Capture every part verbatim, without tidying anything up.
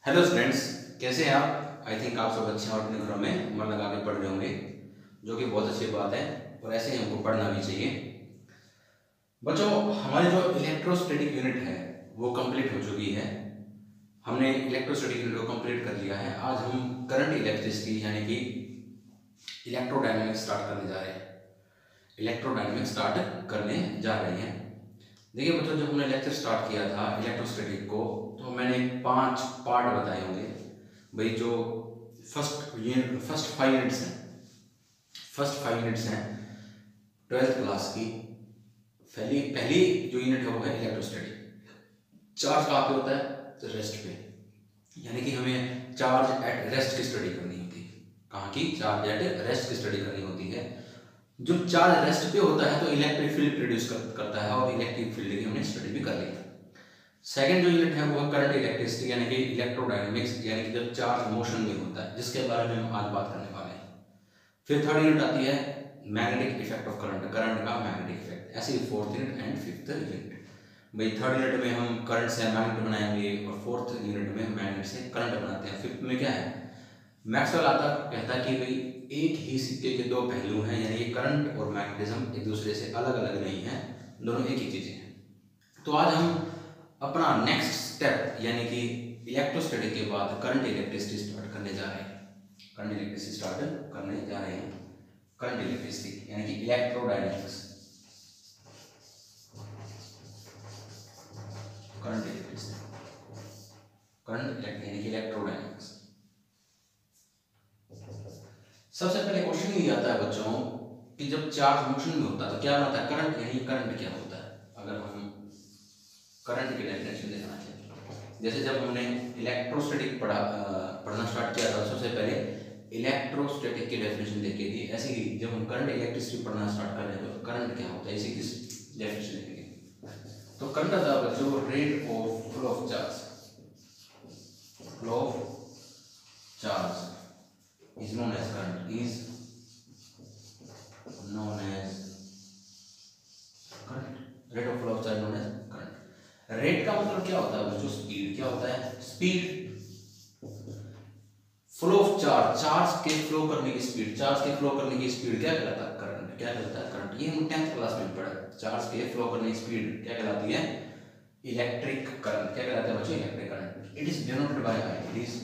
Hello students, कैसे हैं आप? आई थिंक आप सब अच्छे हैं और अपने घरों में मन लगा के पढ़ रहे होंगे, जो कि बहुत अच्छी बात है और ऐसे ही हमको पढ़ना भी चाहिए। बच्चों, हमारी जो इलेक्ट्रोस्टैटिक यूनिट है वो कंप्लीट हो चुकी है। हमने इलेक्ट्रोस्टैटिक यूनिट को कंप्लीट कर लिया है। आज हम करंट इलेक्ट्रिसिटी यानी कि इलेक्ट्रोडायनेमिक्स स्टार्ट करने जा रहे हैं। इलेक्ट्रोडायनेमिक्स स्टार्ट करने जा रहे हैं। देखिए बच्चों, जब हमने लेक्चर स्टार्ट किया था इलेक्ट्रोस्टैटिक को, तो मैंने पांच पार्ट बताए होंगे। भाई जो first unit first five units हैं फर्स्ट फाइव यूनिट्स हैं ट्वेल्थ क्लास की। पहली पहली जो यूनिट है वो है इलेक्ट्रोस्टैटिक। चार्ज कहाँ पे होता है? तो रेस्ट पे, यानी कि हमें चार्ज एट रेस्ट की स्टडी करनी होती है। कहाँ की? चार्ज एट रेस्ट की स्टडी करनी होती है। जो चार्ज रेस्ट पे होता है तो इलेक्ट्रिक फील्ड प्रोड्यूस कर, करता है और इलेक्ट्रिक फील्ड की हमने स्टडी भी कर ली है। सेकंड जो यूनिट है वो है करंट इलेक्ट्रिसिटी यानी कि इलेक्ट्रोडायनेमिक्स, यानी कि जब चार्ज मोशन में होता है, जिसके बारे में हम आज बात करने वाले हैं। फिर थर्ड यूनिट आती है magnetic effect of current, current का मैग्नेटिक इफेक्ट। ऐसे ही fourth unit and fifth unit. भाई थर्ड यूनिट में हम करंट से मैग्नेट बनाएंगे और फोर्थ यूनिट में मैग्नेट से करंट बनाते हैं। फिफ्थ में क्या है? मैक्सवेल आता कहता है कि भाई एक ही सिक्के के दो पहलू हैं, यानी कि करंट और मैग्नेटिज्म एक दूसरे से अलग अलग नहीं है, दोनों एक ही चीजें हैं। तो आज हम अपना नेक्स्ट स्टेप यानी कि इलेक्ट्रोस्टैटिक के बाद करंट इलेक्ट्रिसिटी स्टार्ट करने जा रहे हैं। करंट इलेक्ट्रिसिटी स्टार्ट करने जा रहे हैं करंट इलेक्ट्रिसिटी यानी कि इलेक्ट्रोडायनेमिक्स। करंट इलेक्ट्रिसिटी करंट यानी कि इलेक्ट्रोडायनेमिक्स। सबसे पहले क्वेश्चन ये आता है बच्चों कि जब चार्ज मोशन में होता है तो क्या होता है? करंट, यानी करंट क्या होता है? अगर हम करंट की डेफिनेशन देखना चाहिए, जैसे जब हमने इलेक्ट्रोस्टैटिक पढ़ा पढ़ना स्टार्ट किया था, सबसे पहले इलेक्ट्रोस्टैटिक की डेफिनेशन देखी थी। ऐसे ही जब हम करंट इलेक्ट्रिसिटी पढ़ना स्टार्ट कर रहे हैं तो करंट क्या होता है, इसी की डेफिनेशन देखेंगे। तो करंट था बच्चों rate of flow of charge, flow of charge is known as current is known as current rate of flow of charge known as current। Rate का मतलब क्या होता है बच्चों? स्पीड। क्या होता है? Speed. Flow of charge, charge के फ्लो करने की स्पीड, चार्ज के फ्लो करने की स्पीड क्या कहलाता है? करंट। क्या कहलाता है? करंट। ये हम टेंथ क्लास में पढ़ा। चार्ज के फ्लो करने की स्पीड क्या कहलाती है? Electric current. क्या कहलाता है बच्चों? Electric current. It is denoted by I, it is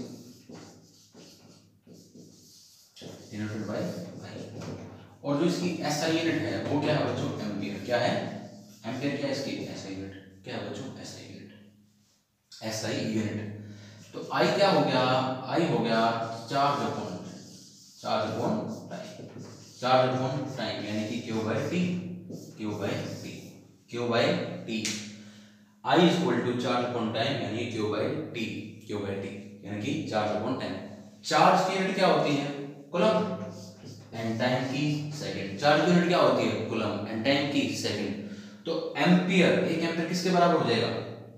denoted by I. और जो इसकी एसआई यूनिट है वो क्या है बच्चों? एम्पियर। क्या है? एम्पियर। क्या है इसकी एसआई यूनिट? क्या है बच्चों? SI unit. SI unit. तो आई क्या हो गया? आई हो गया charge upon charge upon time. Charge upon time यानी कि Q by T. Q by T Q by T I is equal to charge upon time यानी Q by T. Q by T यानी कि charge upon time. Charge की unit क्या होती है? Coulomb. And time की सेकंड। चार्ज की unit क्या होती है? कूलम। एंड टाइम की सेकंड। तो एम्पियर, एक एम्पियर किसके बराबर हो जाएगा?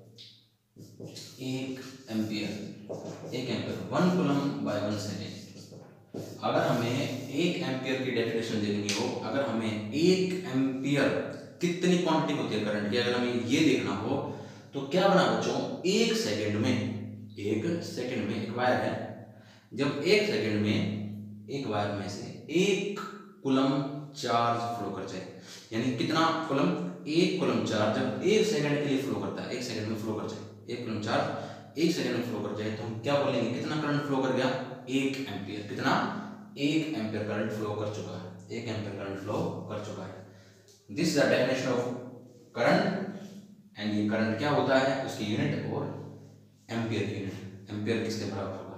एक एम्पियर एक ampere one coulomb by one second. अगर हमें एक एम्पियर की डेफिनेशन देखनी हो, अगर हमें एक एम्पियर कितनी क्वांटिटी होती है करंट की, अगर हमें ये देखना हो तो क्या बना बच्चों? एक सेकंड में एक सेकंड में एक वायर है, जब एक सेकंड में एक वायर में से एक कूलम चार्ज फ्लो कर जाए, यानी कितना कूलम? एक कूलम चार्ज जब एक सेकंड के लिए फ्लो करता है, एक सेकंड में फ्लो कर जाए, एक कूलम चार्ज एक सेकंड में फ्लो कर जाए, तो हम क्या बोलेंगे? कितना करंट फ्लो कर गया? एक एम्पियर। कितना? एक एम्पियर करंट फ्लो कर चुका है। एक एम्पियर करंट फ्लो कर चुका है। This is the definition of current. And ये करंट क्या होता है? उसकी यूनिट और एम्पियर की यूनिट। एम्पियर किसके बराबर होगा?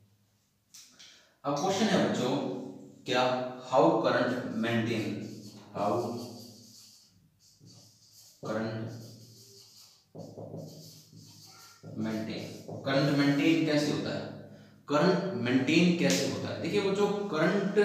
अब क्वेश्चन है बच्चों क्या? How current maintain how current maintain current maintain कैसे होता है? करंट मेंटेन कैसे होता है? देखिए बच्चों, करंट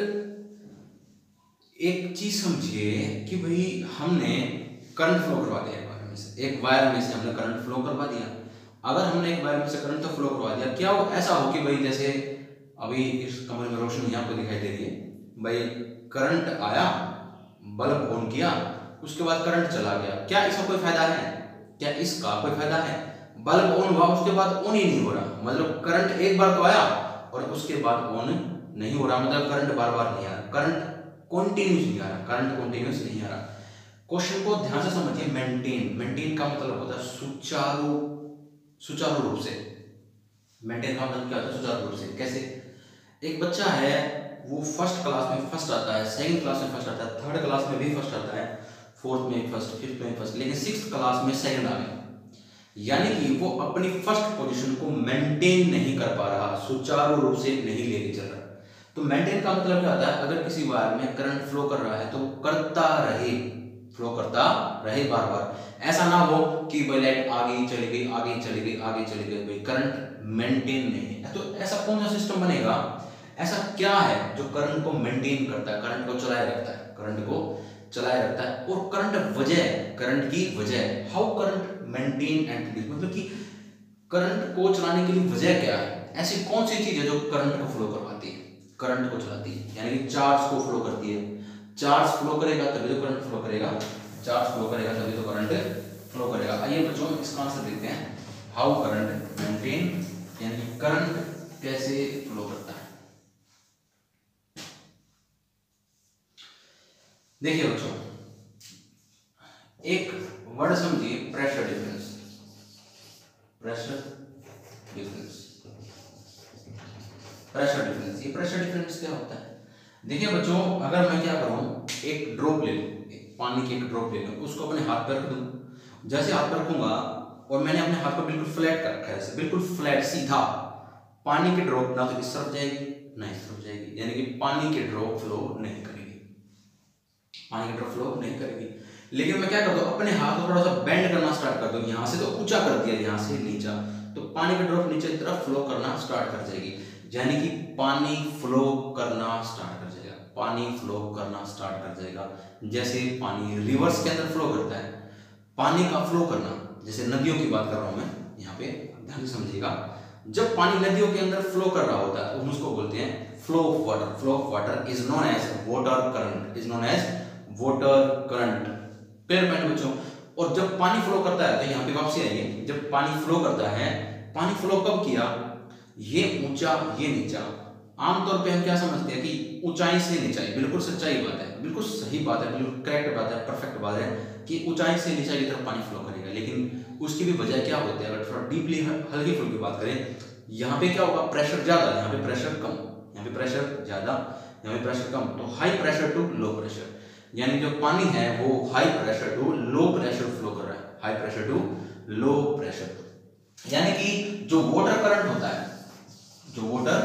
एक चीज समझिए कि भाई हमने करंट फ्लो करवा दिया एक वायर में से एक वायर में से हमने करंट फ्लो करवा दिया। अगर हमने एक वायर में से करंट तो फ्लो करवा दिया, क्या वो ऐसा हो कि भाई जैसे अभी इस कमरे में रोशनी आपको दिखाई दे रही है, भाई करंट आया, बल्ब ऑन किया, उसके बाद करंट चला गया, क्या इसका कोई फायदा है? क्या इसका कोई फायदा है? बल्ब ऑन हुआ उसके बाद ऑन ही नहीं हो रहा, मतलब करंट एक बार तो आया और उसके बाद ऑन नहीं हो रहा, मतलब करंट बार बार नहीं आ रहा, करंट कॉन्टिन्यूस नहीं आ रहा, करंट कॉन्टिन्यूस नहीं आ रहा। क्वेश्चन को ध्यान से समझिए। मेंटेन, मेंटेन का मतलब होता है सुचारू, सुचारू रूप से। मेंटेन का मतलब क्या होता है? सुचारू रूप से। कैसे? एक बच्चा है वो फर्स्ट क्लास में फर्स्ट आता है, सेकंड क्लास में फर्स्ट आता है, थर्ड क्लास में भी फर्स्ट आता है, फोर्थ में फर्स्ट, फिफ्थ में फर्स्ट, लेकिन सिक्स्थ क्लास में सेकंड आ गया, यानी कि वो अपनी फर्स्ट पोजीशन को मेंटेन नहीं कर पा रहा, सुचारू रूप से नहीं लेके चल रहा। तो मेंटेन का मतलब क्या होता है? अगर किसी वायर में करंट फ्लो कर रहा है तो करता रहे, फ्लो करता रहे बार बार, ऐसा ना हो कि भाई लाइट आगे चली गई, आगे चली गई, आगे चली गई, भाई करंट मेंटेन नहीं है। तो ऐसा कौन सा सिस्टम बनेगा? ऐसा क्या है जो करंट को मेंटेन करता है, करंट को चलाए रखता है, करंट को चलाए रखता है? और करंट वजह, करंट की वजह, how current maintain and produce, मतलब कि करंट को चलाने के लिए वजह क्या है? ऐसी कौन सी चीज है जो करंट को फ्लो करवाती है, करंट को चलाती है, यानी कि चार्ज को फ्लो करती है। चार्ज फ्लो करेगा तभी तो करंट फ्लो करेगा, चार्ज फ्लो करेगा तभी तो करंट फ्लो करेगा। आइए बच्चों इसका आंसर देखते हैं, हाउ करंट मेंटेन, यानी कि करंट कैसे फ्लो करता है। देखिए बच्चों, एक वर्ड समझिए, pressure difference, pressure difference, pressure difference. ये प्रेशर डिफरेंस क्या होता है? देखिए बच्चों, अगर मैं क्या करूं, एक ड्रॉप ले लूं, पानी की एक ड्रॉप ले लूं, उसको अपने हाथ पर रख दूं, जैसे हाथ पर रखूंगा और मैंने अपने हाथ को बिल्कुल फ्लैट कर रखा है, ऐसे बिल्कुल फ्लैट सीधा, पानी की ड्रॉप ना तो इस तरफ जाएगी ना इस तरफ जाएगी, यानी कि पानी की ड्रॉप फ्लो नहीं करेगी, पानी की ड्रॉप फ्लो नहीं करेगी। लेकिन मैं क्या कर दूं, अपने हाथ को थोड़ा सा बेंड करना स्टार्ट कर दूं, यहां से तो ऊंचा कर दिया, यहां से नीचा, तो पानी की ड्रॉप नीचे की तरफ फ्लो करना स्टार्ट कर जाएगी, यानी कि पानी फ्लो करना स्टार्ट कर जाएगा, पानी फ्लो करना स्टार्ट कर जाएगा। जैसे पानी रिवर्स के अंदर फ्लो करता है, पानी का फ्लो करना, जैसे नदियों की बात कर रहा हूं मैं यहाँ पे, ध्यान से समझिएगा। जब पानी नदियों के अंदर फ्लो कर रहा होता है तो उसको बोलते हैं flow of water, flow of water is known as water current, is known as water current. Clear point बच्चों? और जब पानी फ्लो करता है तो यहाँ पे वापसी आइए, जब पानी फ्लो करता है, पानी फ्लो कब किया? ये ऊंचा ये नीचा, आमतौर पे हम क्या समझते हैं कि ऊंचाई से नीचाई, बिल्कुल सच्चाई बात है, बिल्कुल सही बात है, बिल्कुल करेक्ट बात है, परफेक्ट बात है कि ऊंचाई से नीचाई की तरफ पानी फ्लो करेगा। लेकिन उसकी भी वजह क्या होती है? अगर थोड़ा डीपली हल्की फुल्की बात करें, यहाँ पे क्या होगा? प्रेशर ज्यादा, यहाँ पे प्रेशर कम, यहाँ पे प्रेशर ज्यादा, यहाँ पे प्रेशर कम, तो high pressure to low pressure, यानी जो पानी है वो high pressure to low pressure flow कर रहा है, high pressure to low pressure. यानी कि जो वाटर करंट होता है, जो वाटर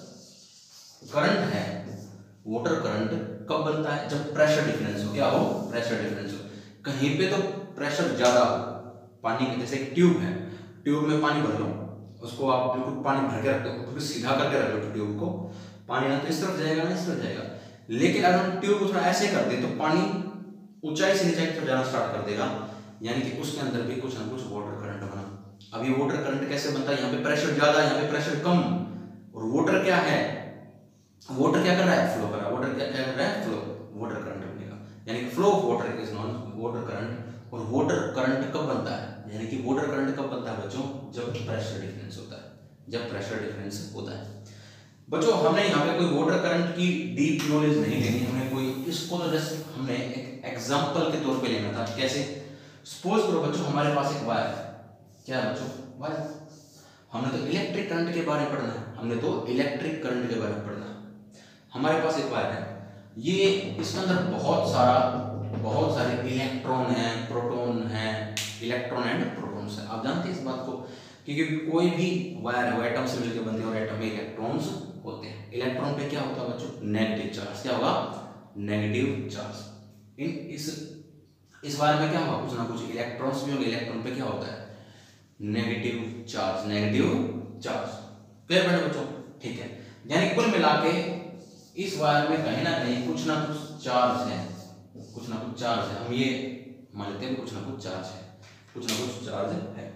करंट है, वाटर करंट कब बनता है? जब प्रेशर डिफरेंस हो, क्या हो? प्रेशर डिफरेंस हो। कहीं पे तो प्रेशर ज्यादा हो, पानी के जैसे एक ट्यूब है, ट्यूब में पानी भर लो, उसको आप बिल्कुल पानी भर के रख दो, बिल्कुल सीधा करके रख लो ट्यूब को, पानी ना तो इस तरफ जाएगा ना इस तरफ जाएगा। लेकिन अगर हम ट्यूब को थोड़ा ऐसे कर दे तो पानी ऊंचाई से नीचे की तरफ जाना स्टार्ट कर देगा, यानी कि उसके अंदर भी कुछ ना कुछ वाटर करंट बना। अब ये वाटर करंट कैसे बनता है? यहाँ पे प्रेशर ज्यादा, यहाँ पे प्रेशर कम, और वाटर क्या है? वाटर क्या कर रहा है? फ्लो कर रहा है। वाटर क्या क्या कर रहा है? फ्लो, वाटर करंट बनेगा, यानी कि flow of water is known water current. और वाटर करंट कब बनता है? यानी कि वाटर करंट कब बनता है बच्चों? जब प्रेशर डिफरेंस होता है, जब प्रेशर डिफरेंस होता है। बच्चों हमने यहाँ पे कोई वाटर करंट की डीप नॉलेज नहीं लेनी, हमने कोई इसको तो जस्ट हमने एक एग्जांपल के तौर पे लेना था। कैसे? सपोज करो बच्चों हमारे पास एक वायर, क्या है बच्चों? वायर। हमने तो इलेक्ट्रिक करंट के बारे में पढ़ना है, हमने तो इलेक्ट्रिक करंट के बारे में पढ़ना है। हमारे पास एक वायर है, ये इसके अंदर बहुत सारा बहुत सारे इलेक्ट्रॉन है, प्रोटॉन है, इलेक्ट्रॉन एंड प्रोटॉन्स है। आप जानते हैं इस बात को, क्योंकि कोई भी वायर है वो एटम से मिलकर बनते हैं और एटम में इलेक्ट्रॉन्स होते हैं। इलेक्ट्रॉन पे क्या होता है बच्चों? Negative charge. क्या होगा? Negative charge. इन इस इस वायर में क्या होगा? कुछ ना कुछ इलेक्ट्रॉन्स भी होंगे। इलेक्ट्रॉन पे क्या होता है? Negative charge, negative charge. Clear है बच्चों? ठीक है, यानी कुल मिला के इस वायर में कहीं ना कहीं कुछ ना कुछ चार्ज है, कुछ ना कुछ चार्ज है। हम ये मान लेते हैं कुछ ना कुछ चार्ज है, कुछ ना कुछ चार्ज है।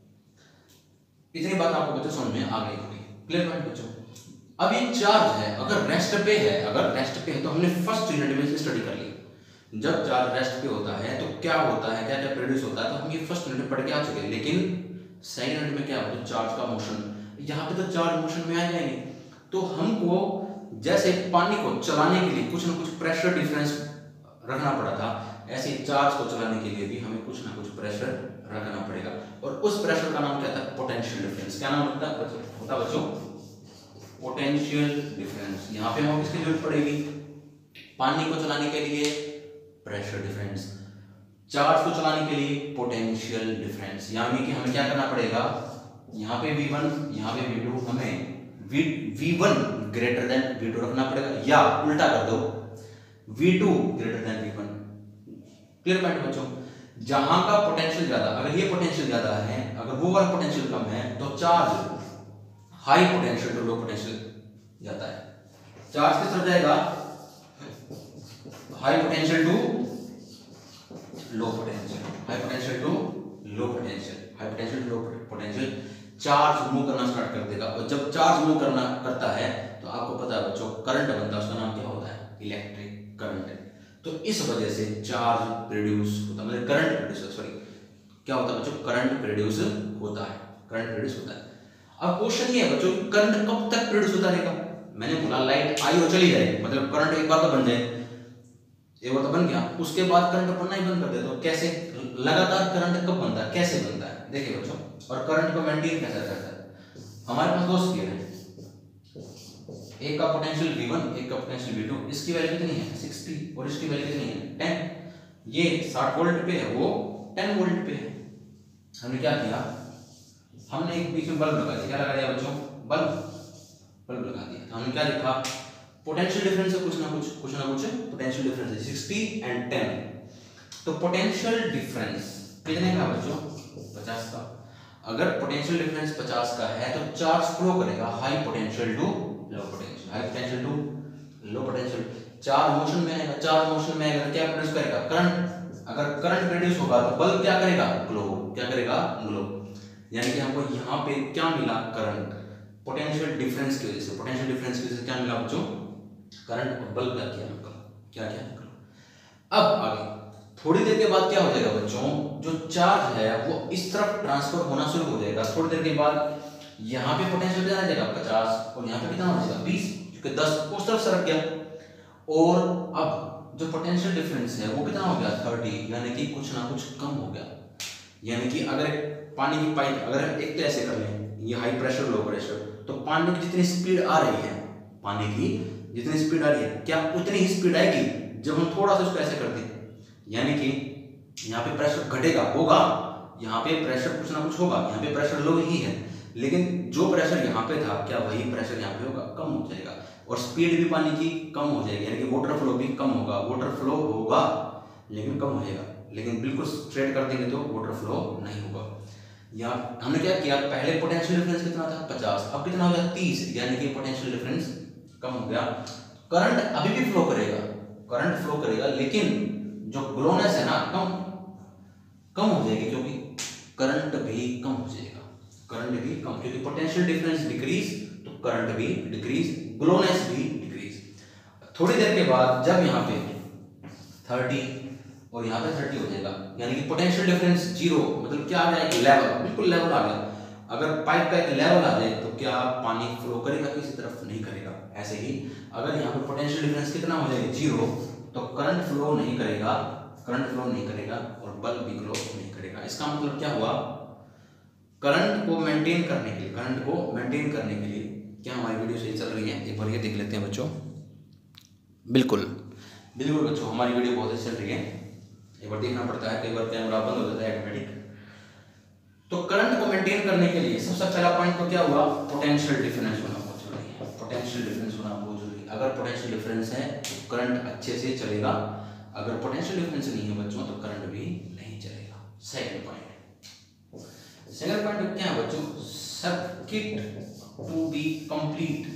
इतनी बात आपको बच्चों समझ में आ गई होगी। क्लियर पॉइंट बच्चों? अब ये चार्ज है, अगर रेस्ट पे है, अगर रेस्ट पे है तो हमने फर्स्ट यूनिट में स्टडी कर ली। जब चार्ज रेस्ट पे होता है तो क्या होता है, क्या क्या प्रोड्यूस होता है, तो हम ये फर्स्ट यूनिट में पढ़ के आ चुके हैं। लेकिन सेकेंड में क्या होता है चार्ज का मोशन, यहाँ पे तो चार्ज मोशन में आ जाएंगे, तो हमको जैसे पानी को चलाने के लिए कुछ ना कुछ प्रेशर डिफरेंस रखना पड़ा था, ऐसे चार्ज को चलाने के लिए भी हमें कुछ ना कुछ प्रेशर रखना पड़ेगा, और उस प्रेशर का नाम क्या था, पोटेंशियल डिफरेंस। क्या नाम होता है होता बच्चों, पोटेंशियल डिफरेंस। यहाँ पे हमें किसकी जरूरत पड़ेगी, पानी को चलाने के लिए प्रेशर डिफरेंस, चार्ज को चलाने के लिए पोटेंशियल डिफरेंस। यानी कि हमें क्या करना पड़ेगा, यहाँ पे वी वन, यहाँ पे वी टू, हमें V V one greater than V two रखना पड़ेगा, या उल्टा कर दो V two greater than V one. Clear point बच्चों, जहां का पोटेंशियल ज्यादा, अगर ये पोटेंशियल ज्यादा है, अगर वो वाला पोटेंशियल कम है, तो charge high potential to low potential जाता है। चार्ज किस तरफ जाएगा, high potential to low potential, high potential to low potential, high potential to low potential. Charge move करना स्टार्ट कर देगा, और जब चार्ज मूव करना करता है तो आपको पता है बच्चों करंट बनता है, उसका नाम क्या होता है, इलेक्ट्रिक करंट। तो इस वजह से चार्ज प्रोड्यूस होता है, मतलब करंट प्रोड्यूस, सॉरी क्या होता है बच्चों, करंट प्रोड्यूस होता है, करंट प्रोड्यूस होता है। अब क्वेश्चन ये है बच्चों, करंट कब तक प्रोड्यूस होता रहेगा। मैंने बोला लाइट आई और चली जाए, मतलब करंट एक बार तो बन जाए, एक बार तो बन गया, उसके बाद करंट बनना ही बंद कर दे, तो कैसे लगातार करंट कब बनता है, कैसे बनता है, देखिए बच्चों। और करंट को मेंटेन कैसे करता है, हमारे पास दो स्केल है, एक का पोटेंशियल वी वन, एक का पोटेंशियल वी टू, इसकी वैल्यू कितनी है साठ, और इसकी वैल्यू कितनी है दस। ये साठ वोल्ट पे है, वो दस वोल्ट पे है। हमने क्या किया, हमने एक बीच में बल्ब लगा दिया, क्या लगा दिया बच्चों, बल्ब बल्ब लगा दिया। हमने क्या लिखा, पोटेंशियल डिफरेंस है कुछ ना कुछ कुछ ना कुछ पोटेंशियल डिफरेंस है साठ एंड दस। तो पोटेंशियल डिफरेंस कितने का बच्चों, पचास का। अगर पोटेंशियल डिफरेंस पचास का है तो चार्ज फ्लो करेगा high potential to low potential, high potential to low potential. Charge motion में आएगा, चार्ज मोशन में आएगा तो क्या प्रोड्यूस करेगा, करंट। अगर करंट प्रोड्यूस होगा तो बल्ब क्या करेगा, ग्लो, क्या करेगा, ग्लो। यानी कि हमको यहाँ पे क्या मिला, करंट, पोटेंशियल डिफरेंस की वजह से, पोटेंशियल डिफरेंस की वजह से क्या मिला बच्चों, करंट, और बल्ब क्या किया, क्या क्या। अब आगे थोड़ी देर के बाद क्या हो जाएगा बच्चों, जो चार्ज है वो इस तरफ ट्रांसफर होना शुरू हो जाएगा। थोड़ी देर के बाद यहाँ पे पोटेंशियल कितना आ जाएगा पचास, और यहाँ पे कितना हो जाएगा बीस, क्योंकि दस उस तरफ सरक गया। और अब जो पोटेंशियल डिफरेंस है वो कितना हो गया तीस, यानी कि कुछ ना कुछ कम हो गया। यानी कि अगर पानी की पाइप, अगर हम एक तो ऐसे कर लें, ये हाई प्रेशर लो प्रेशर, तो पानी की जितनी स्पीड आ रही है, पानी की जितनी स्पीड आ रही है, क्या उतनी ही स्पीड आएगी जब हम थोड़ा सा उसको ऐसे कर दें। यानी कि यहाँ पे प्रेशर घटेगा, होगा, यहाँ पे प्रेशर कुछ ना कुछ होगा, यहाँ पे प्रेशर लो ही है, लेकिन जो प्रेशर यहाँ पे था क्या वही प्रेशर यहाँ पे होगा, कम हो जाएगा, और स्पीड भी पानी की कम हो जाएगी, यानी कि वाटर फ्लो भी कम होगा। वाटर फ्लो होगा लेकिन कम होएगा, लेकिन बिल्कुल स्ट्रेट कर देंगे तो वाटर फ्लो नहीं होगा। यहाँ हमने क्या किया, पहले पोटेंशियल डिफरेंस कितना था पचास, अब कितना हो गया तीस, यानी कि पोटेंशियल डिफरेंस कम हो गया। करंट अभी भी फ्लो करेगा, करंट फ्लो करेगा, लेकिन जो ग्लोनेस है ना कम कम हो जाएगी, क्योंकि करंट भी कम हो जाएगा, करंट भी कम, क्योंकि पोटेंशियल डिफरेंस डिक्रीज तो करंट भी डिक्रीज, ग्लोनेस भी डिक्रीज। थोड़ी देर के बाद जब यहाँ पे तीस और यहाँ पे तीस हो जाएगा, यानी कि पोटेंशियल डिफरेंस जीरो, मतलब क्या आ जाएगा, लेवल, बिल्कुल लेवल आ गया। अगर पाइप का एक लेवल आ जाए तो क्या पानी फ्लो करेगा, किसी तरफ नहीं करेगा। ऐसे ही अगर यहाँ पे पोटेंशियल डिफरेंस कितना हो जाएगा जीरो, तो करंट फ्लो नहीं करेगा, करंट फ्लो नहीं करेगा, और बल्ब भी ग्लो नहीं करेगा। इसका मतलब क्या हुआ, करंट को मेंटेन करने के लिए, करंट को मेंटेन करने के लिए क्या हमारी वीडियो सही चल रही है, एक बार ये देख लेते हैं बच्चों। बिल्कुल बिल्कुल बच्चों, हमारी वीडियो बहुत अच्छी चल रही है, एक बार देखना पड़ता है, कई बार कैमरा बंद हो जाता है ऑटोमेटिक। तो करंट को मेंटेन करने के लिए सबसे पहला पॉइंट तो क्या हुआ, पोटेंशियल डिफरेंस होना बहुत जरूरी है, पोटेंशियल डिफरेंस होना बहुत जरूरी है। अगर पोटेंशियल डिफरेंस है तो करंट अच्छे से चलेगा, अगर पोटेंशियल डिफरेंस नहीं है बच्चों तो करंट भी नहीं चलेगा। सेकंड पॉइंट, सेकंड पॉइंट क्या है बच्चों, circuit to be complete,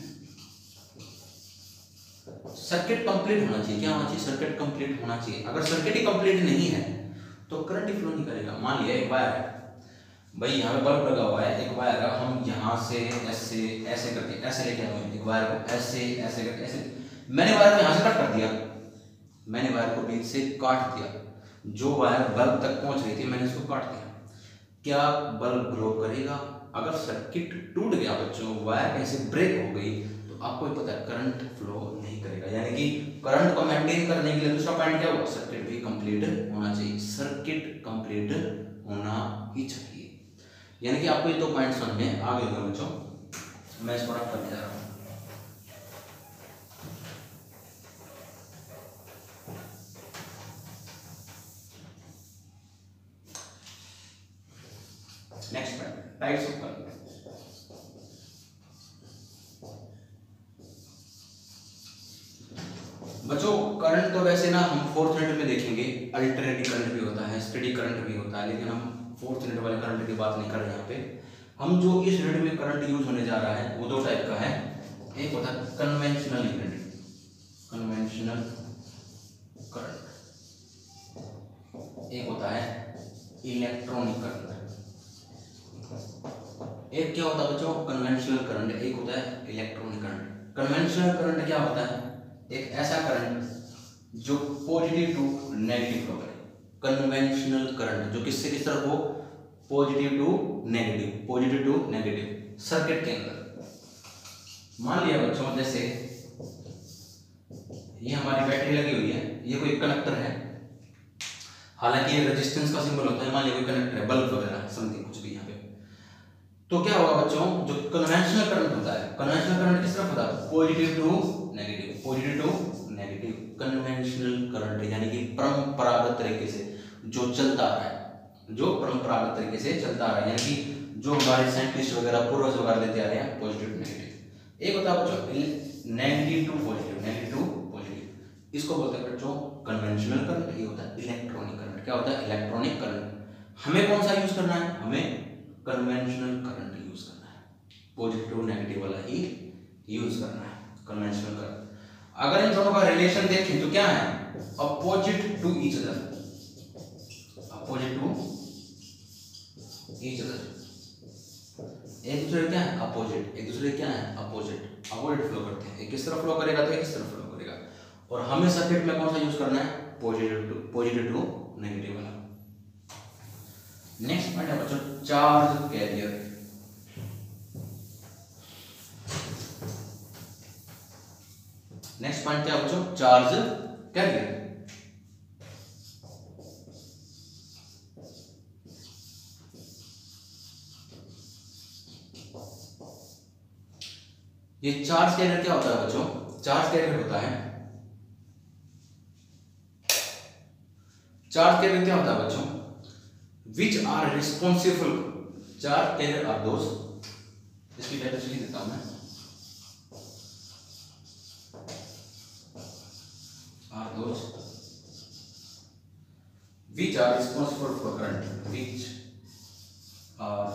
circuit complete होना चाहिए। क्या होना चाहिए, सर्किट कंप्लीट होना चाहिए। अगर सर्किट ही कंप्लीट नहीं है तो करंट ही फ्लो नहीं करेगा। मान लिया एक वायर है भाई, यहाँ पे बल्ब लगा हुआ है, एक वायर है, हम यहाँ से ऐसे ऐसे करके ऐसे लेके आए एक वायर को, ऐसे ऐसे करके ऐसे, मैंने वायर को यहाँ से कट कर दिया, मैंने वायर को बीच से काट दिया, जो वायर बल्ब तक पहुंच रही थी मैंने इसको काट दिया। क्या बल्ब ग्लो करेगा? अगर सर्किट टूट गया बच्चों, वायर कहीं से ब्रेक हो गई, तो आपको ही पता है करंट फ्लो नहीं करेगा। यानी कि करंट को मेंटेन करने के लिए दूसरा पॉइंट क्या हुआ, सर्किट भी कंप्लीट होना चाहिए। सर्किट कंप्लीट होना ही चाहिए। यानी कि आपको ये दो पॉइंट समझ में आ गए होंगे बच्चों। मैं इसको रख करने जा रहा हूँ। Next point, types of current. बच्चों करंट तो वैसे ना हम फोर्थ यूनिट में देखेंगे, अल्टरनेटिव करंट भी होता है, स्टेडी करंट भी होता है, लेकिन हम फोर्थ यूनिट वाले करंट की बात नहीं कर रहे हैं यहाँ पे। हम जो इस यूनिट में करंट यूज होने जा रहा है वो दो टाइप का है। एक होता है कन्वेंशनल करंट, कन्वेंशनल करंट, एक होता है इलेक्ट्रॉनिक करंट। एक क्या होता है बच्चों, कन्वेंशनल करंट, एक होता है इलेक्ट्रॉनिक करंट। कन्वेंशनल करंट क्या होता है, एक ऐसा करंट जो पॉजिटिव टू नेगेटिव फ्लो करे। कन्वेंशनल करंट जो किससे किस तरफ हो, positive to negative, positive to negative circuit के अंदर। मान लिया बच्चों जैसे ये हमारी बैटरी लगी हुई है, ये कोई कनेक्टर है, हालांकि ये रेजिस्टेंस का सिंबल होता है, मान लिया कोई कनेक्टर है, बल्ब वगैरह समथिंग कुछ भी यहाँ पे। तो क्या होगा बच्चों, जो कन्वेंशनल करंट होता है, कन्वेंशनल करंट किस तरफ होता है, positive to negative, positive to negative. Conventional current यानी कि परंपरागत तरीके से जो चलता आ रहा है, जो परंपरागत तरीके से चलता आ रहा है, यानी कि जो हमारे साइंटिस्ट वगैरह पूर्वज वगैरह लेते आ रहे हैं, पॉजिटिव टू नेगेटिव। एक होता है बच्चों negative to positive, negative to positive, इसको बोलते हैं बच्चों कन्वेंशनल करंट। ये होता है इलेक्ट्रॉनिक करंट। क्या होता है, इलेक्ट्रॉनिक करंट। हमें कौन सा यूज करना है, हमें कन्वेंशनल करंट यूज करना है, पॉजिटिव नेगेटिव वाला ही यूज करना है, कन्वेंशनल करंट। अगर इन दोनों का रिलेशन देखें तो क्या है, opposite to each other, opposite to each other, एक दूसरे क्या है अपोजिट, एक दूसरे क्या है अपोजिट, अपोजिट फ्लो करते हैं। एक किस तरफ फ्लो करेगा तो एक किस तरफ फ्लो करेगा। और हमें सर्किट में कौन सा यूज करना है, positive to positive to negative वाला। नेक्स्ट पॉइंट है बच्चों चार्ज कैरियर। नेक्स्ट पॉइंट क्या है बच्चों, चार्ज कैरियर। ये चार्ज कैरियर क्या होता है बच्चों, चार्ज कैरियर होता है, चार्ज कैरियर क्या होता है बच्चों, which are responsible, charge carrier are those, इसकी डेफिनेशन देता हूं मैं, are those which are responsible for current, which are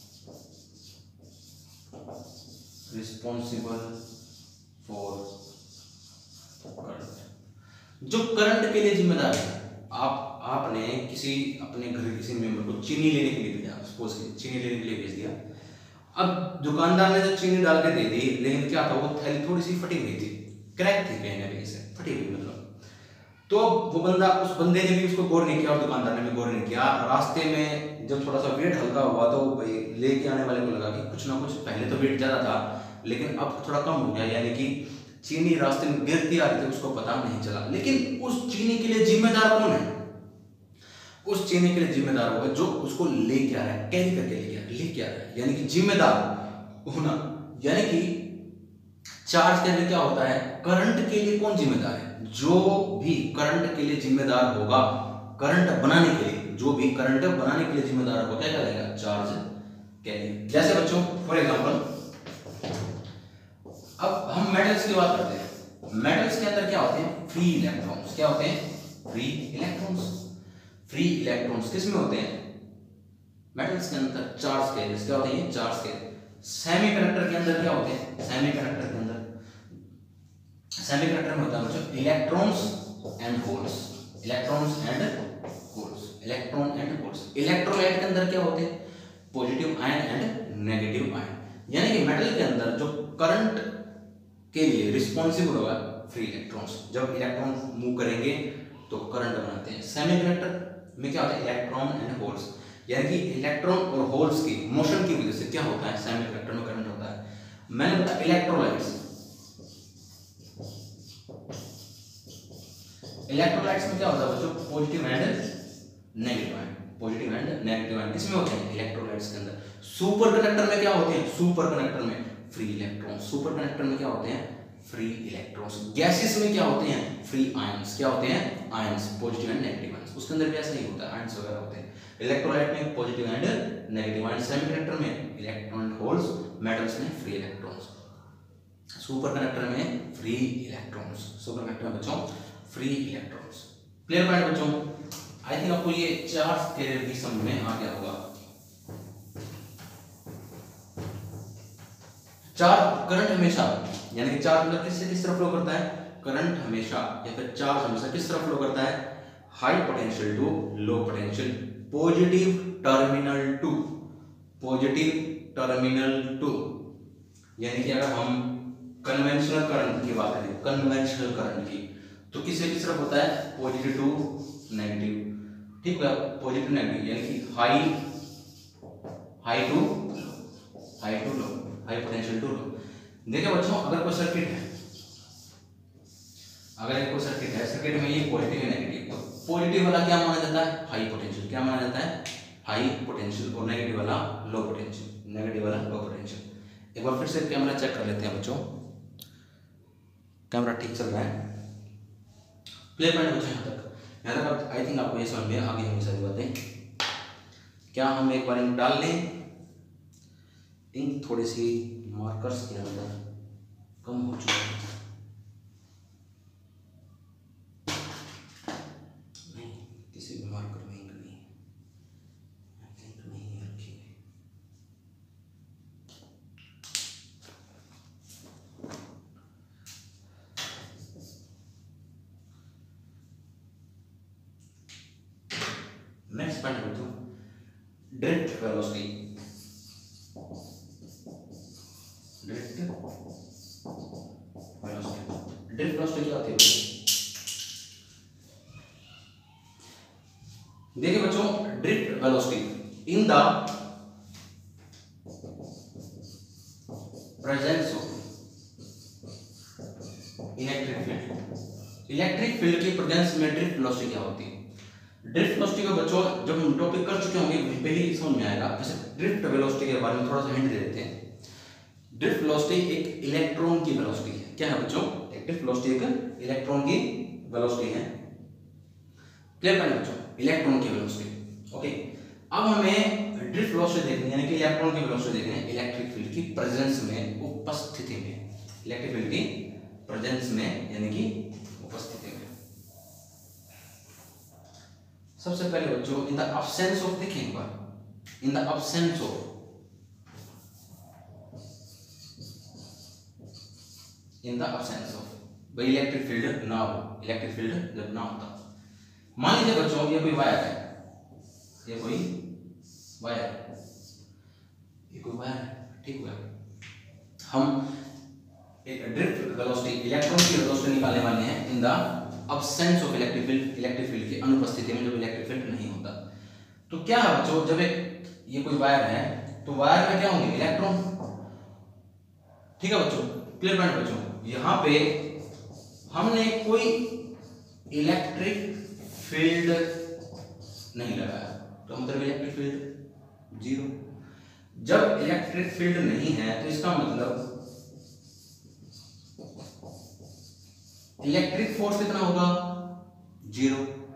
responsible for current, जो करंट के लिए जिम्मेदार है। आप आपने किसी अपने घर के किसी मेंबर को चीनी लेने के लिए भेजा, सपोज चीनी लेने के लिए भेज दिया। अब दुकानदार ने जब चीनी डाल के दे दी, लेकिन क्या था, वो थैली थोड़ी सी फटी हुई थी, क्रैक थी कहीं ना कहीं से, फटी हुई मतलब। तो वो बंदा, उस बंदे ने भी उसको गौर नहीं किया और दुकानदार ने भी गौर नहीं किया। रास्ते में जब थोड़ा सा वेट हल्का हुआ तो भाई लेके आने वाले को लगा कि कुछ ना कुछ, पहले तो वेट ज्यादा था लेकिन अब थोड़ा कम हो गया, यानी कि चीनी रास्ते में गिरती आ रही थी, उसको पता नहीं चला। लेकिन उस चीनी के लिए जिम्मेदार कौन है, उस चीनी के लिए जिम्मेदार होगा जो उसको लेके आ रहा है, कैरी करके लेके आ रहा है, लेके आ रहा है, यानी कि जिम्मेदार होना। यानी कि चार्ज कैरियर क्या होता है, करंट के लिए कौन जिम्मेदार है, जो भी करंट के लिए जिम्मेदार होगा, करंट बनाने के लिए, जो भी करंट बनाने के लिए जिम्मेदार होगा, क्या कहलाएगा, चार्ज कैरियर। जैसे बच्चों फॉर एग्जांपल, अब हम मेटल्स की बात करते हैं। मेटल्स के अंदर क्या होते हैं, फ्री इलेक्ट्रॉन्स। क्या होते हैं, फ्री इलेक्ट्रॉन्स। फ्री इलेक्ट्रॉन्स किस में होते हैं, मेटल्स के अंदर। चार्ज कैरियर्स क्या होते हैं, चार्ज कैरियर। सेमीकंडक्टर के अंदर क्या होते हैं, सेमीकंडक्टर के अंदर, सेमीकंडक्टर में होता है बच्चों electrons and holes, electrons and holes, electron and holes. Electrolyte के अंदर क्या होते हैं, positive ion and negative ion. यानी कि मेटल के अंदर जो करंट के लिए रिस्पॉन्सिबल होगा फ्री इलेक्ट्रॉन्स। जब इलेक्ट्रॉन मूव करेंगे तो करंट बनाते हैं। सेमीकंडक्टर में क्या होता है, इलेक्ट्रॉन एंड होल्स। यानी कि इलेक्ट्रॉन और होल्स की मोशन की वजह से क्या होता है, सेमीकंडक्टर में करंट होता है। मैंने बताया इलेक्ट्रोलाइट्स, इलेक्ट्रोलाइट्स में क्या होता है बच्चों, positive and negative ion, positive and negative ion किसमें होते हैं, इलेक्ट्रोलाइट्स के अंदर। सुपर कंडक्टर में क्या होते हैं, सुपर कंडक्टर में फ्री इलेक्ट्रॉन, सुपर कंडक्टर में क्या होते हैं, फ्री इलेक्ट्रॉन्स। गैसेस में क्या होते हैं, फ्री आयंस, क्या होते हैं, ions, positive and negative ions, उसके अंदर भी ऐसा ही होता है, आयंस वगैरह होते हैं। इलेक्ट्रोलाइट में positive and negative ions, semiconductor में इलेक्ट्रॉन एंड होल्स, मेटल्स में फ्री इलेक्ट्रॉन्स, सुपर कंडक्टर में फ्री इलेक्ट्रॉन्स, सुपर कंडक्टर में बच्चों फ्री इलेक्ट्रॉन्स। क्लियर पॉइंट बच्चों, आई थिंक आपको ये चार्ज थ्योरी भी समझ में आ गया होगा। चार्ज करंट हमेशा, यानी कि चार्ज मतलब किससे किस तरफ फ्लो करता है, करंट हमेशा या फिर चार्ज हमेशा किस तरफ फ्लो करता है, high potential to low potential, positive terminal to positive terminal to. यानी कि अगर हम कन्वेंशनल करंट की बात करें, कन्वेंशनल करंट की, तो किससे किस तरफ होता है, पॉजिटिव टू नेगेटिव, ठीक है, पॉजिटिव नेगेटिव, यानी कि high high to high to low, high potential to low. देखिए बच्चों, अगर कोई सर्किट है, अगर एक कोई सर्किट है, सर्किट में ये पॉजिटिव है नेगेटिव, तो पॉजिटिव वाला क्या माना जाता है, हाई पोटेंशियल, क्या माना जाता है, हाई पोटेंशियल, और नेगेटिव वाला लो पोटेंशियल, नेगेटिव वाला लो पोटेंशियल। एक बार फिर से कैमरा चेक कर लेते हैं बच्चों, कैमरा ठीक चल रहा है, प्ले पॉइंट बच्चों यहाँ तक, यहाँ तक आई थिंक आपको ये समझ में आ गई होंगी सारी बातें। क्या हम एक बार इंक डाल लें, इंक थोड़ी सी मार्कर्स के अंदर कम हो चुकी है, नहीं किसी भी मार्कर में इंक नहीं, इंक नहीं रखी है। नेक्स्ट पॉइंट बच्चों, drift velocity, drift velocity, drift velocity क्या होती है देखिए बच्चों, drift velocity in the presence of electric field, electric field की प्रेजेंस में ड्रिफ्ट वेलोसिटी क्या होती है। ड्रिफ्ट वेलोसिटी को बच्चों जब हम टॉपिक कर चुके होंगे वहीं पे ही समझ में आएगा। वैसे ड्रिफ्ट वेलोसिटी के बारे में थोड़ा सा हिंट दे देते हैं। ड्रिफ्ट वेलोसिटी एक इलेक्ट्रॉन की वेलोसिटी है, क्या है बच्चों, एक ड्रिफ्ट वेलोसिटी एक इलेक्ट्रॉन की वेलोसिटी है। क्लियर पॉइंट बच्चों, इलेक्ट्रॉन की वेलोसिटी। ओके, अब हमें ड्रिफ्ट वेलोसिटी देखनी है, यानी कि इलेक्ट्रॉन की वेलोसिटी देखनी है इलेक्ट्रिक फील्ड की प्रेजेंस में, उपस्थिति में, इलेक्ट्रिक फील्ड की प्रेजेंस में यानी कि उपस्थिति में। सबसे पहले बच्चों इन द अब्सेंस ऑफ, देखिए एक बार, in the absence of, in the absence of, भाई इलेक्ट्रिक फील्ड ना हो, इलेक्ट्रिक फील्ड जब ना होता, मान लीजिए बच्चों ये कोई वायर है, ये कोई वायर है, ये कोई वायर है, ठीक है, हम एक ड्रिफ्ट वेलोसिटी, इलेक्ट्रॉन की वेलोसिटी निकालने वाले हैं in the absence of electric field, electric field की अनुपस्थिति में, जब इलेक्ट्रिक फील्ड नहीं होता। तो क्या है बच्चों, जब एक ये कोई वायर है तो वायर में क्या होंगे, इलेक्ट्रॉन, ठीक है बच्चों। क्लियर पॉइंट बच्चों, यहाँ पे हमने कोई इलेक्ट्रिक फील्ड नहीं लगाया, तो मतलब इलेक्ट्रिक फील्ड जीरो। जब इलेक्ट्रिक फील्ड नहीं है तो इसका मतलब इलेक्ट्रिक फोर्स कितना होगा, जीरो।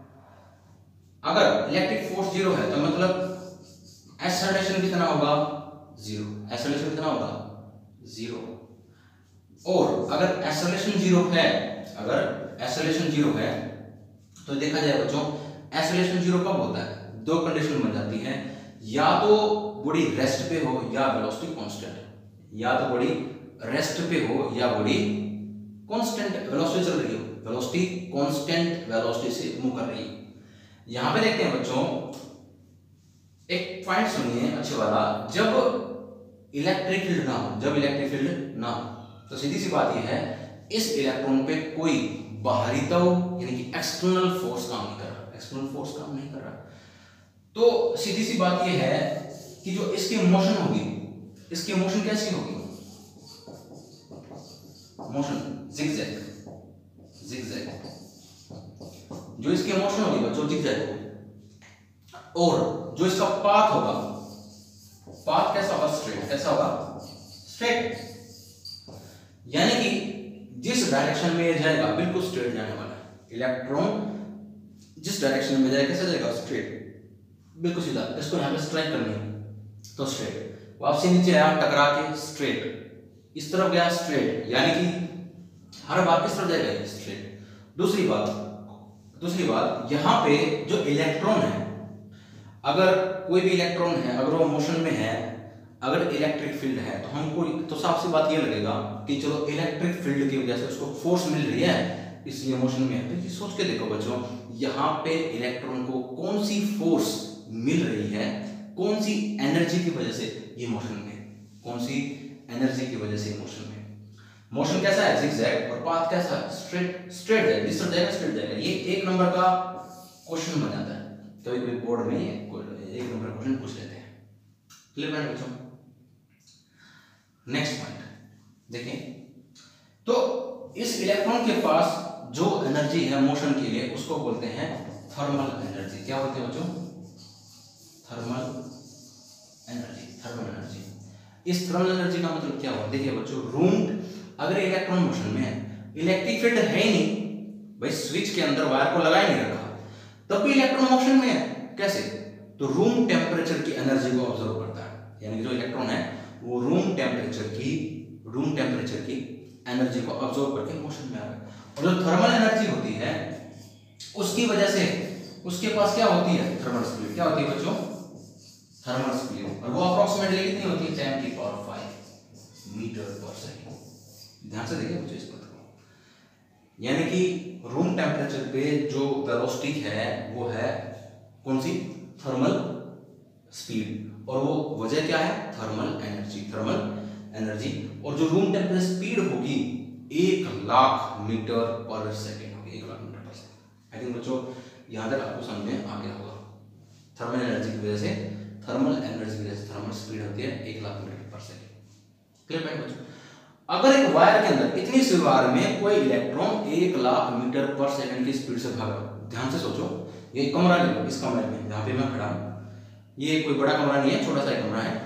अगर इलेक्ट्रिक फोर्स जीरो है तो मतलब एक्सेलरेशन कितना होगा, जीरो। एक्सेलरेशन कितना होगा, जीरो। और अगर एक्सेलरेशन जीरो है, अगर एक्सेलरेशन जीरो है तो देखा जाए बच्चों, एक्सेलरेशन जीरो कब होता है, दो कंडीशन बन जाती है, या तो बॉडी रेस्ट पे हो या वेलोसिटी कांस्टेंट, या तो बॉडी रेस्ट पे हो या बॉडी कांस्टेंट वेलोसिटी चल रही हो, वेलोसिटी कांस्टेंट वेलोसिटी से मूव कर रही है। यहां पे देखते हैं बच्चों, एक पॉइंट सुनिए अच्छे वाला, जब इलेक्ट्रिक फील्ड ना हो, जब इलेक्ट्रिक फील्ड ना हो तो सीधी सी बात यह है, इस इलेक्ट्रॉन पे कोई बाहरी दबाव यानी कि एक्सटर्नल फोर्स काम नहीं कर रहा, एक्सटर्नल फोर्स काम नहीं कर रहा। तो सीधी सी बात यह है कि जो इसकी मोशन होगी, इसकी मोशन कैसी होगी, मोशन जिगजैग, जिगजैग, जो इसकी मोशन होगी बच्चों जिगजैग होगी। और जो इसका पाथ होगा, पाथ कैसा होगा, स्ट्रेट, कैसा होगा, स्ट्रेट, यानी कि जिस डायरेक्शन में ये जाएगा बिल्कुल स्ट्रेट जाने वाला है। इलेक्ट्रॉन जिस डायरेक्शन में जाएगा कैसे जाएगा, स्ट्रेट, बिल्कुल सीधा। इसको यहाँ पे स्ट्राइक करनी है तो स्ट्रेट, वापसी नीचे आया टकरा के स्ट्रेट, इस तरफ गया स्ट्रेट, यानी कि हर बार किस तरफ जाएगा, स्ट्रेट। दूसरी बात, दूसरी बात यहाँ पे जो इलेक्ट्रॉन है, अगर कोई भी इलेक्ट्रॉन है, अगर वो मोशन में है, अगर इलेक्ट्रिक फील्ड है, तो हमको तो साफ सी बात ये लगेगा कि चलो इलेक्ट्रिक फील्ड की वजह से उसको फोर्स मिल रही है इसलिए मोशन में है। तो ये सोच के देखो बच्चों, यहाँ पे इलेक्ट्रॉन को कौन सी फोर्स मिल रही है, कौन सी एनर्जी की वजह से ये मोशन में, कौन सी एनर्जी की वजह से ये मोशन में। मोशन कैसा है, जिगजैग, और पाथ कैसा है, स्ट्रेट, स्ट्रेट जाएगा, जिस तरफ जाएगा स्ट्रेट जाएगा। ये एक नंबर का क्वेश्चन बन जाता है, कभी कभी बोर्ड में एक नंबर क्वेश्चन पूछ लेते हैं। क्लियर है बच्चों। नेक्स्ट पॉइंट देखिए, तो इस इलेक्ट्रॉन के पास जो एनर्जी है मोशन के लिए उसको बोलते हैं थर्मल एनर्जी। क्या बोलते हैं बच्चों, थर्मल एनर्जी, थर्मल एनर्जी। इस थर्मल एनर्जी का मतलब क्या हुआ, देखिए बच्चों, रूम अगर इलेक्ट्रॉन मोशन में है, इलेक्ट्रिक फील्ड है ही नहीं भाई, स्विच के अंदर वायर को लगा ही नहीं रखा, तब भी इलेक्ट्रॉन मोशन में है, कैसे, तो रूम टेम्परेचर की एनर्जी को ऑब्जर्व करता है, यानी जो इलेक्ट्रॉन है वो रूम टेम्परेचर की रूम टेम्परेचर की एनर्जी को ऑब्जर्व करके मोशन में आ रहा है। और जो थर्मल एनर्जी होती है उसकी वजह से उसके पास क्या होती है, थर्मल स्पीड। क्या होती है बच्चों, थर्मल स्पीड, और वो अप्रोक्सीमेटली कितनी होती है, टेन की पावर फाइव मीटर पर सेकंड। ध्यान से देखिए बच्चों इस बात को, यानी कि रूम टेम्परेचर पे जो वेलोसिटी है वो है कौन सी, थर्मल स्पीड, और वो वजह क्या है, थर्मल एनर्जी, थर्मल एनर्जी। और जो रूम टेम्परेचर स्पीड होगी एक लाख मीटर पर सेकेंड होगी, एक लाख मीटर पर सेकेंड। आई थिंक बच्चों यहाँ तक आपको समझ में आ गया होगा। थर्मल एनर्जी की वजह से, थर्मल एनर्जी की वजह से थर्मल स्पीड होती है एक लाख मीटर पर सेकेंड। क्लियर है बच्चों। अगर एक वायर के अंदर, इतनी सी वायर में कोई इलेक्ट्रॉन एक लाख मीटर पर सेकेंड की स्पीड से भाग रहा है, ध्यान से सोचो, ये कमरा ले लो, इस कमरे में जहाँ पे मैं खड़ा हूँ, ये कोई बड़ा कमरा नहीं है, छोटा सा कमरा है।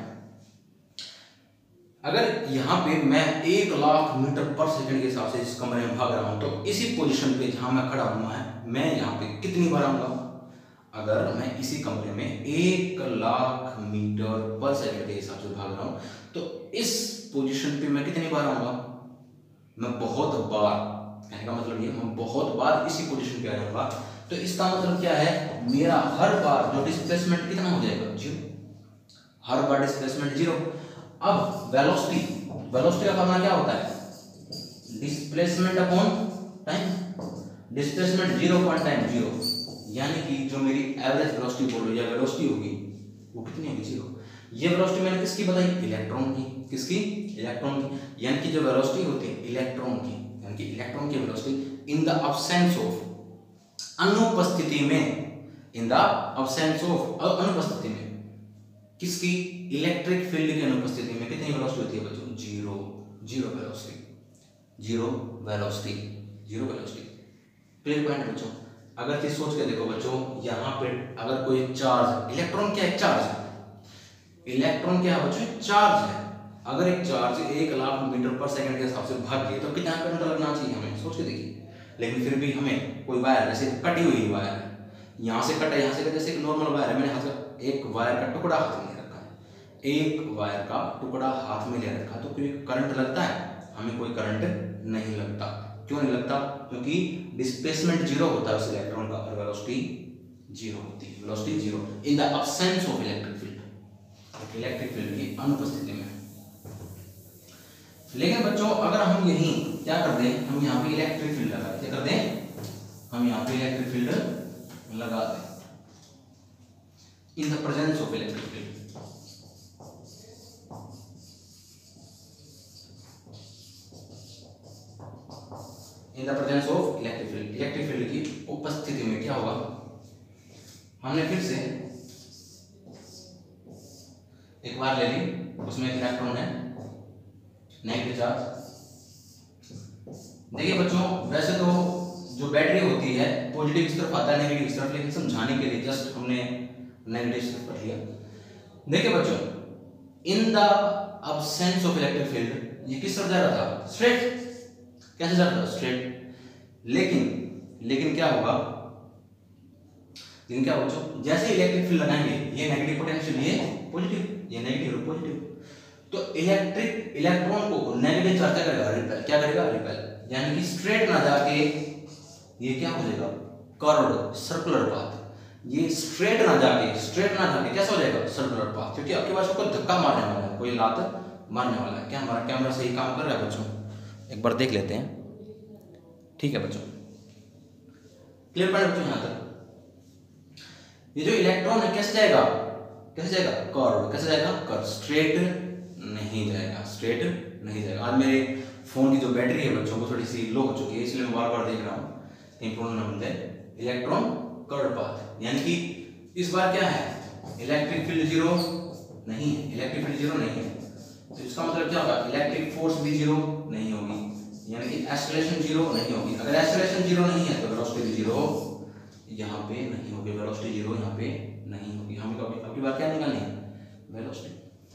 अगर यहाँ पे मैं एक लाख मीटर पर सेकंड के हिसाब से इस कमरे में भाग रहा हूँ, तो इसी पोजीशन पे जहाँ मैं खड़ा हूँ मैं यहाँ पे कितनी बार आऊँगा, अगर मैं इसी कमरे में एक लाख मीटर पर सेकंड के हिसाब से भाग रहा हूँ, तो इस पोजीशन पे मैं कितनी बार आऊँगा, मैं बहुत बार, कहने का मतलब ये मैं बहुत बार इसी पोजीशन पे आ जाऊँगा। तो इसका मतलब क्या है, मेरा हर बार जो डिस्प्लेसमेंट कितना हो जाएगा, जीरो, हर बार डिस्प्लेसमेंट जीरो। अब वेलोसिटी, वेलोसिटी का फॉर्मूला क्या होता है, displacement upon time, displacement zero point time zero, यानी कि जो मेरी एवरेज वेलोसिटी बोल रही है, वेलोसिटी होगी वो कितनी होगी, जीरो। ये वेलोसिटी मैंने किसकी बताई, इलेक्ट्रॉन की, किसकी, इलेक्ट्रॉन की, यानी कि जो वेलोसिटी होती है इलेक्ट्रॉन की, यानी कि इलेक्ट्रॉन की velocity in the absence of, अनुपस्थिति में, इन द अब्सेंस ऑफ, अनुपस्थिति में किसकी, इलेक्ट्रिक फील्ड की अनुपस्थिति में कितनी वेलोसिटी होती है बच्चों, zero, zero velocity, zero velocity, zero velocity. Clear point बच्चों। अगर चीज सोच के देखो बच्चों, यहाँ पे अगर कोई चार्ज, इलेक्ट्रॉन क्या है, चार्ज है, इलेक्ट्रॉन क्या है बच्चों, चार्ज है। अगर एक चार्ज एक लाख मीटर पर सेकंड के हिसाब से भाग गई तो कितना करंट लगना चाहिए हमें, सोच के देखिए। लेकिन फिर भी हमें कोई वायर, जैसे कटी हुई वायर है, यहाँ से कटा, यहाँ से, जैसे एक नॉर्मल वायर है, मैंने हाथ का एक वायर का टुकड़ा हाथ में ले रखा है, एक वायर का टुकड़ा हाथ में ले रखा है, तो कोई करंट लगता है, हमें कोई करंट नहीं लगता। क्यों नहीं लगता, क्योंकि डिस्प्लेसमेंट जीरो होता है उस इलेक्ट्रॉन का, और वेलोसिटी जीरो होती है, velocity zero in the absence of electric field, electric field की अनुपस्थिति में। लेकिन बच्चों अगर हम यही क्या कर दें, हम यहाँ पे इलेक्ट्रिक फील्ड लगा दें, क्या कर दें, हम यहाँ पे इलेक्ट्रिक फील्ड लगा दें in the presence of electric field, in the presence of electric field, electric field की उपस्थिति में क्या होगा, हमने फिर से एक बार ले ली, उसमें एक इलेक्ट्रॉन है नेगेटिव चार्ज। देखिए बच्चों, वैसे तो जो बैटरी होती है पॉजिटिव की तरफ आता है, नेगेटिव की तरफ, लेकिन समझाने के लिए जस्ट हमने नेगेटिव की तरफ पढ़ लिया। देखिए बच्चों, in the absence of electric field ये किस तरफ जा रहा था? स्ट्रेट। कैसे जा रहा था? स्ट्रेट। लेकिन लेकिन क्या होगा? लेकिन क्या होगा बच्चों, जैसे इलेक्ट्रिक फील्ड लगाएंगे, ये नेगेटिव पोटेंशियल, ये पॉजिटिव, ये नेगेटिव और पॉजिटिव, तो इलेक्ट्रिक इलेक्ट्रॉन को नेगेटिव चार्ज क्या करेगा? रिपेल। क्या करेगा? रिपेल। यानी कि स्ट्रेट ना जाके ये क्या हो जाएगा? Curved circular path. ये स्ट्रेट ना जाके स्ट्रेट ना जाके कैसा हो जाएगा? Circular path. क्योंकि आपके पास कोई धक्का मारने वाला है, कोई लात मारने वाला है। क्या हमारा कैमरा सही काम कर रहा है बच्चों? एक बार देख लेते हैं। ठीक है बच्चों, क्लियर पॉइंट बच्चों यहां तक? ये जो इलेक्ट्रॉन है कैसे जाएगा? कैसे जाएगा? कर्व। कैसे जाएगा? कर्व। स्ट्रेट नहीं जाएगा, स्ट्रेट नहीं जाएगा। आज मेरे फोन की जो बैटरी है बच्चों वो थोड़ी सी लो हो चुकी है, इसलिए मैं बार बार देख रहा हूँ कहीं प्रॉब्लम ना बन जाए। इलेक्ट्रॉन कर्व पाथ, यानी कि इस बार क्या है? इलेक्ट्रिक फील्ड जीरो नहीं है, इलेक्ट्रिक फील्ड जीरो नहीं है, तो इसका मतलब क्या होगा? इलेक्ट्रिक फोर्स भी जीरो नहीं होगी, यानी कि एक्सेलरेशन जीरो नहीं होगी। अगर एक्सेलरेशन जीरो नहीं है तो वेलोसिटी भी जीरो यहाँ पे नहीं होगी, वेलोसिटी जीरो यहाँ पे नहीं होगी। हमें कभी अगली बार क्या निकालनी है? वेलोसिटी।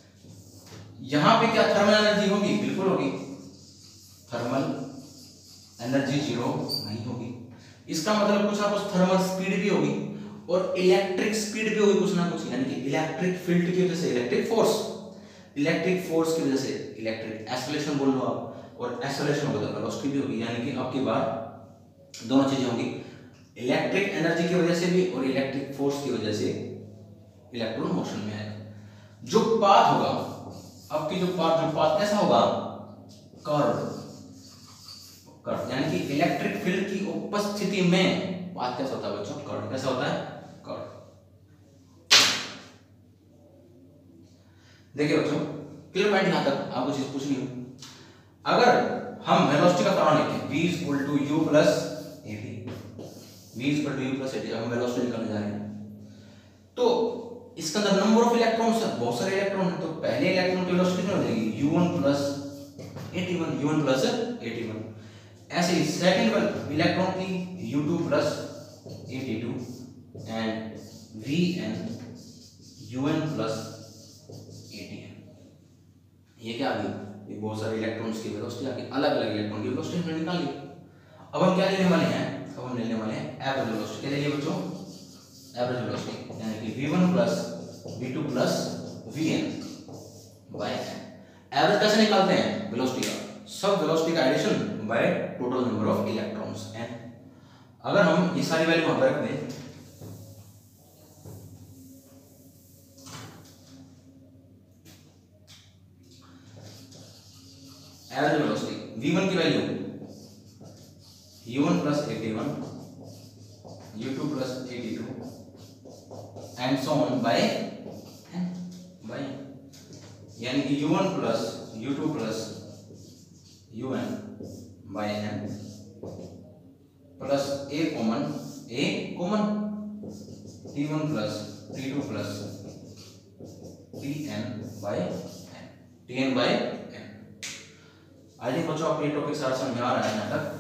यहाँ पे क्या थर्मल एनर्जी होगी? बिल्कुल होगी, थर्मल एनर्जी जीरो नहीं होगी। इसका मतलब कुछ ना कुछ थर्मल स्पीड भी होगी और इलेक्ट्रिक स्पीड भी होगी कुछ ना कुछ, यानी कि इलेक्ट्रिक फील्ड की वजह से इलेक्ट्रिक फोर्स, इलेक्ट्रिक फोर्स की वजह से इलेक्ट्रिक एक्सेलरेशन बोल लो आप, और एक्सेलरेशन होगा तो वेलोसिटी भी होगी। यानी कि आपकी बार दोनों चीजें होंगी, इलेक्ट्रिक एनर्जी की वजह से भी और इलेक्ट्रिक फोर्स की वजह से इलेक्ट्रॉन मोशन में आएगा। जो पाथ होगा आपकी, जो पाथ जो पाथ कैसा होगा? कर्व। कर्व यानी कि इलेक्ट्रिक फील्ड की उपस्थिति में पाथ कैसा होता है बच्चों? कर्व। कैसा होता है? कर्व। देखिए बच्चों, क्लियर पॉइंट यहां तक? आपको चीज पूछनी हो, अगर हम वेलोसिटी का फॉर्मूला लिखें v equal to u plus at, v equal to u plus at, हम वेलोसिटी निकालने जा रहे हैं, तो इसके अंदर नंबर ऑफ इलेक्ट्रॉन्स है, बहुत सारे इलेक्ट्रॉन है, तो पहले इलेक्ट्रॉन की वेलोसिटी कितनी हो जाएगी? u one plus AT one, u one plus AT one. ऐसे ही सेकंड इलेक्ट्रॉन की u two plus AT two and vn un plus AT N. ये क्या आ गई? ये बहुत सारे इलेक्ट्रॉन्स की वेलोसिटी आ गई, अलग अलग इलेक्ट्रॉन की वेलोसिटी हमने निकाल ली। अब हम क्या लेने वाले हैं? अब हम लेने वाले हैं एवरेज वेलोसिटी। क्या लेंगे बच्चों? एवरेज वेलोसिटी, यानी कि v one plus v two plus vn by n। Average कैसे निकालते हैं वेलोसिटी का? सब वेलोसिटी का addition by total number of electrons n। अगर हम ये सारी वैल्यू वहां पर रख दें, एवरेज वेलोसिटी v वन की value u one plus AT one, u two plus AT two and so on by n by, यानी कि u one plus u two plus un by n plus a common, a common, t one plus t two plus tn by n, tn by n। I think बच्चों आपको ये topic सारा समझ में आ रहा है यहां तक?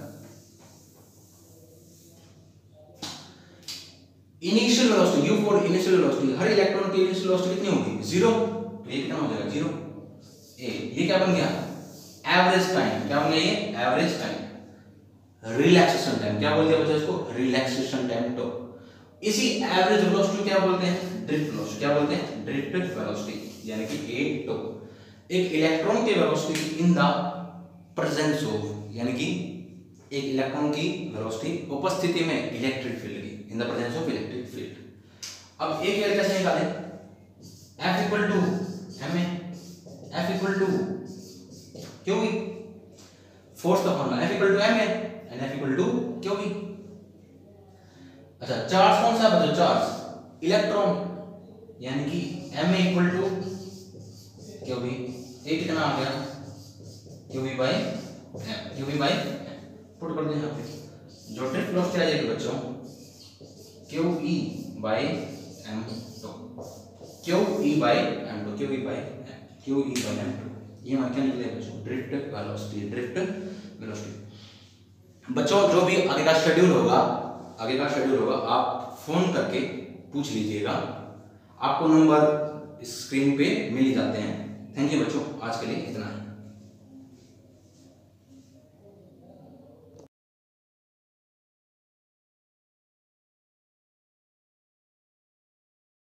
Initial velocity u for initial velocity, हर इलेक्ट्रॉन की इनिशियल वेलोसिटी कितनी होगी? जीरो। तो ये कितना हो जाएगा? जीरो। ए ये क्या बन गया? Average time. क्या बन गया ये? Average time. रिलैक्सेशन टाइम, क्या बोलते हैं बच्चों इसको? Relaxation time. तो इसी एवरेज वेलोसिटी क्या बोलते हैं? Drift velocity. क्या बोलते हैं? ड्रिफ्ट वेलोसिटी, यानी कि ए टू। एक इलेक्ट्रॉन की velocity in the presence of, यानी कि एक इलेक्ट्रॉन की वेलोसिटी उपस्थिति में इलेक्ट्रिक फील्ड की, in the presence of electric field. अब एक वैल्यू कैसे निकालें? F equal to ma, F equal to क्यों भी फोर्स का formula F equal to ma and F equal to क्यों भी। अच्छा, चार्ज कौन सा बचा? चार्ज इलेक्ट्रॉन, यानी कि ma इक्वल टू क्यों भी। ए कितना आ गया? Q V by M, Q V by put कर दें यहाँ पे, जो ड्रिफ्ट वेलोसिटी आ जाएगी बच्चों Q E by M two. Q E by M two, Q E by Q E by M two, ये हमारा क्या निकलेगा बच्चों, ड्रिफ्ट वेलोसिटी, ड्रिफ्ट वेलोसिटी। बच्चों जो भी आगे का शेड्यूल होगा, आगे का शेड्यूल होगा आप फोन करके पूछ लीजिएगा, आपको नंबर स्क्रीन पे मिल ही जाते हैं। थैंक यू बच्चों, आज के लिए इतना ही।